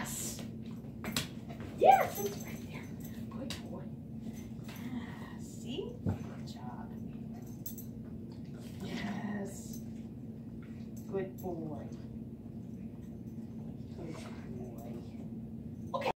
Yes. Yes, it's right there. Good boy. Yeah, see? Good job. Yes. Good boy.